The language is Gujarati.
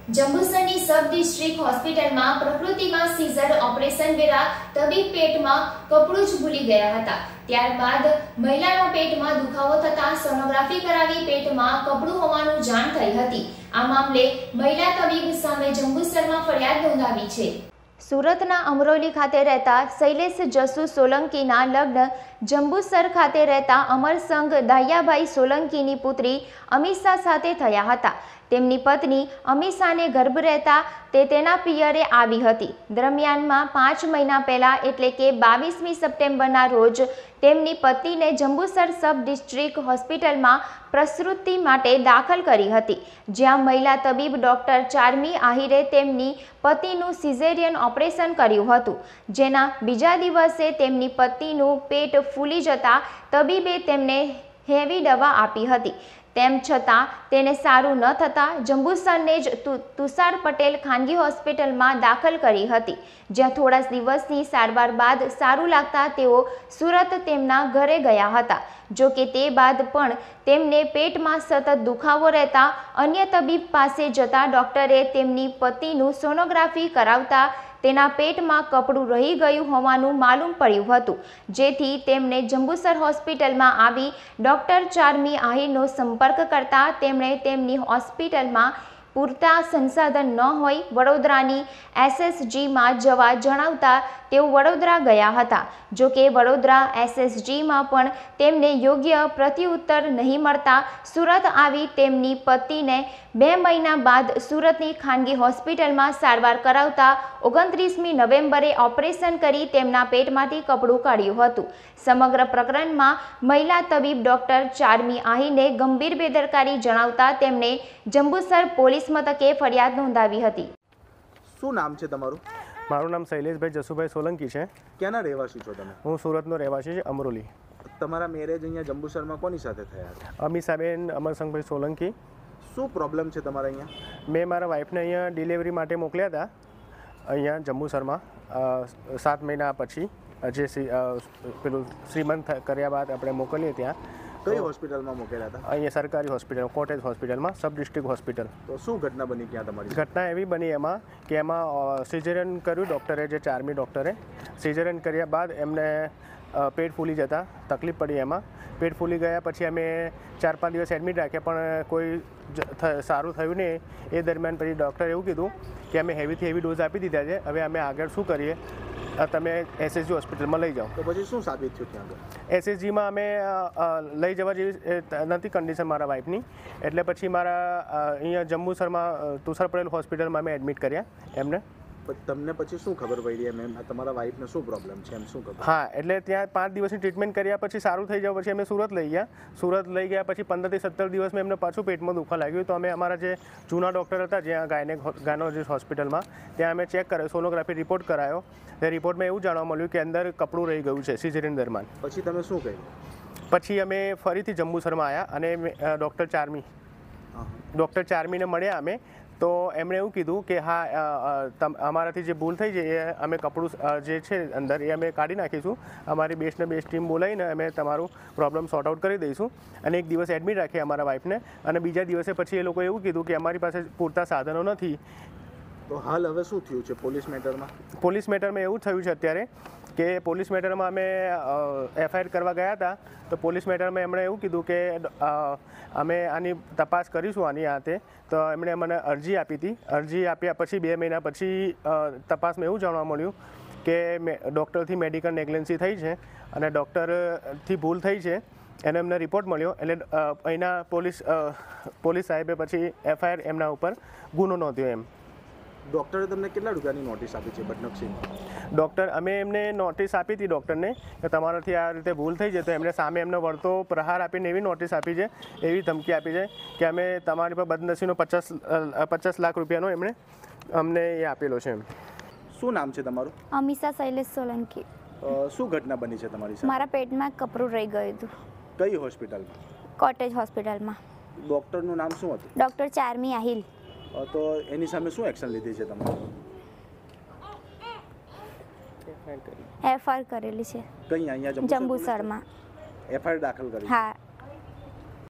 જંબુસરની સબ ડિસ્ટ્રિક્ટ હોસ્પિટલમાં પ્રકૃતિમાં સીઝર ઓપરેશન વેરા તબીબ પેટમાં કપડું જ ભૂલી ગયા હતા। ત્યારબાદ મહિલાના પેટમાં દુખાવો થતા સોનોગ્રાફી કરાવી પેટમાં કપડું હોવાનું જાણ થઈ હતી। આ મામલે મહિલા તબીબ સામે જંબુસરમાં ફરિયાદ નોંધાવી છે। સુરતના અમરોલી ખાતે રહેતા શૈલેષ જસુ સોલંકીના લગ્ન જંબુસર ખાતે રહેતા અમરસંગ દાહિયાભાઈ સોલંકીની પુત્રી અમીષા સાથે થયા હતા। તેમની પત્ની અમીષાને ગર્ભ રહેતા તે તેના પિયરે આવી હતી। દરમિયાનમાં 5 મહિના પહેલા એટલે કે 22મી સપ્ટેમ્બરના રોજ તેમની પત્નીને જંબુસર સબ ડિસ્ટ્રિક્ટ હોસ્પિટલમાં પ્રસૂતિ માટે દાખલ કરી હતી, જ્યાં મહિલા તબીબ ડોક્ટર ચાર્મી આહિરે તેમની પતિનું સિઝેરિયન ઓપરેશન કર્યું હતું, જેના બીજા દિવસે તેમની પત્નીનું પેટ ફૂલી જતા તબીબે તેમને હેવી દવા આપી હતી। તેમ છતાં તેને સારું ન થતાં જંબુસરને જ તુષાર પટેલ ખાનગી હોસ્પિટલમાં દાખલ કરી હતી, જ્યાં થોડા દિવસની સારવાર બાદ સારું લાગતા તેઓ સુરત તેમના ઘરે ગયા હતા। જો કે તે બાદ પણ તેમને પેટમાં સતત દુખાવો રહેતા અન્ય તબીબ પાસે જતા ડોક્ટરે તેમની પતિનું સોનોગ્રાફી કરાવતા તેના પેટમાં કપડું રહી ગયું હોવાનું માલુમ પડ્યું હતું, જેથી તેમણે જંબુસર હોસ્પિટલમાં આવી ડોક્ટર ચાર્મી આહિરનો સંપર્ક કરતા તેમણે તેમની હોસ્પિટલમાં પૂરતા સંસાધન ન હોય વડોદરાની SSGમાં જવા જણાવતા તેઓ વડોદરા ગયા હતા। જો કે વડોદરા SSGમાં પણ તેમને યોગ્ય પ્રત્યુત્તર નહીં મળતા સુરત આવી તેમની પતિને 2 મહિના બાદ સુરતની ખાનગી હોસ્પિટલમાં સારવાર કરાવતા 29મી નવેમ્બરે ઓપરેશન કરી તેમના પેટમાંથી કપડું કાઢ્યું હતું। સમગ્ર પ્રકરણમાં મહિલા તબીબ ડોક્ટર ચાર્મી આહિરને ગંભીર બેદરકારી જણાવતા તેમણે જંબુસર પોલીસ મથકે ફરિયાદ નોંધાવી હતી। શું નામ છે તમારું? મારું નામ શૈલેષભાઈ જસુભાઈ સોલંકી છે। ક્યાંના રહેવાસી છો તમે? હું સુરતનો રહેવાસી છે, અમરોલી। તમારા મેરેજ અહીંયા જંબુસરમાં કોની સાથે થયા હતા? અમીષાબેન અમરસંગભાઈ સોલંકી। શું પ્રોબ્લેમ છે તમારા અહીંયા? મેં મારા વાઈફને અહીંયા ડિલિવરી માટે મોકલ્યા હતા, અહીંયા જંબુસરમાં 7 મહિના પછી જે પેલું શ્રીમંત કર્યા બાદ આપણે મોકલીએ ત્યાં। કઈ હોસ્પિટલમાં મોકલ્યા હતા? અહીંયા સરકારી હોસ્પિટલ કોટેજ હોસ્પિટલમાં, સબ ડિસ્ટ્રિક્ટ હોસ્પિટલ। તો શું ઘટના બની ત્યાં તમારી? ઘટના એવી બની એમાં કે એમાં સિઝેરિયન કર્યું ડૉક્ટરે, જે ચાર્મી ડૉક્ટરે સિઝેરિયન કર્યા બાદ એમને પેટ ફૂલી જતા તકલીફ પડી। એમાં પેટ ફૂલી ગયા પછી અમે 4-5 દિવસ એડમિટ રાખ્યા, પણ કોઈ સારું થયું નહીં। એ દરમિયાન પછી ડૉક્ટરે એવું કીધું કે અમે હેવીથી હેવી ડોઝ આપી દીધા છે, હવે અમે આગળ શું કરીએ, તમે SSG હોસ્પિટલમાં લઈ જાઓ। તો પછી શું સાબિત થયું ત્યાં આગળ? SSGમાં અમે લઈ જવા જેવી નથી કન્ડિશન મારા વાઈફની, એટલે પછી મારા અહીંયા જંબુસરમાં તુષાર પટેલ હોસ્પિટલમાં અમે એડમિટ કર્યા એમને। તમને પછી શું ખબર પડી એમ તમારા વાઈફને શું પ્રોબ્લેમ છે એમ શું ખબર? હા, એટલે ત્યાં 5 દિવસની ટ્રીટમેન્ટ કર્યા પછી સારું થઈ જવા પછી અમે સુરત લઈ ગયા। સુરત લઈ ગયા પછી 15 થી 17 દિવસમાં એમને પાછું પેટમાં દુખવા લાગ્યું, તો અમે અમારા જે જૂના ડૉક્ટર હતા જ્યાં ગાયનોલોજીસ્ટ હોસ્પિટલમાં, ત્યાં અમે ચેક કર્યો, સોનોગ્રાફી રિપોર્ટ કરાયો। તે રિપોર્ટમાં એવું જાણવા મળ્યું કે અંદર કપડું રહી ગયું છે સિઝેરિયન દરમિયાન। પછી તમે શું કહ્યું? પછી અમે ફરીથી જંબુસરમાં આવ્યા અને ડૉક્ટર ચાર્મીને મળ્યા અમે, તો એમણે એવું કીધું કે હા અમારાથી જે ભૂલ થઈ છે એ અમે કપડું જે છે અંદર એ અમે કાઢી નાખીશું, અમારી બેસ્ટને બેસ્ટ ટીમ બોલાવીને અમે તમારું પ્રોબ્લેમ સોર્ટ આઉટ કરી દઈશું। અને 1 દિવસ એડમિટ રાખીએ અમારા વાઈફને, અને બીજા દિવસે પછી એ લોકોએ એવું કીધું કે અમારી પાસે પૂરતા સાધનો નથી। તો હાલ હવે શું થયું છે પોલીસ મેટરમાં? પોલીસ મેટરમાં એવું થયું છે અત્યારે કે પોલીસ મેટરમાં અમે FIR કરવા ગયા હતા, તો પોલીસ મેટરમાં એમણે એવું કીધું કે અમે આની તપાસ કરીશું આની હાથે। તો એમણે મને અરજી આપી હતી, અરજી આપ્યા પછી 2 મહિના પછી તપાસમાં એવું જાણવા મળ્યું કે ડૉક્ટરથી મેડિકલ નેગ્લેન્સી થઈ છે અને ડૉક્ટરથી ભૂલ થઈ છે, એનો એમને રિપોર્ટ મળ્યો। એટલે અહીંના પોલીસ સાહેબે પછી FIR એમના ઉપર ગુનો નોંધ્યો એમ। ડૉક્ટરે તમને કેટલા રૂપિયાની નોટિસ આપી છે બદનક્ષીની? ડૉક્ટર અમે એમને નોટિસ આપી હતી ડૉક્ટરને કે તમારાથી આ રીતે ભૂલ થઈ છે, તો એમણે સામે એમને વળતો પ્રહાર આપીને એવી નોટિસ આપી છે, એવી ધમકી આપી છે કે અમે તમારી પર બદનક્ષીનો 50 લાખ રૂપિયાનો એમણે અમને એ આપેલો છે એમ। શું નામ છે તમારું? અમીષા શૈલેષ સોલંકી। શું ઘટના બની છે તમારી સાથે? મારા પેટમાં કપડું રહી ગયું હતું। કઈ હોસ્પિટલમાં? કોટેજ હોસ્પિટલમાં। ડૉક્ટરનું નામ શું હતું? ડૉક્ટર ચાર્મી આહિર। તો એની સામે શું એક્શન લીધી છે તમે? FIR કરેલી છે। કઈ અહીંયા જંબુસરમાં FIR દાખલ કરી? હા।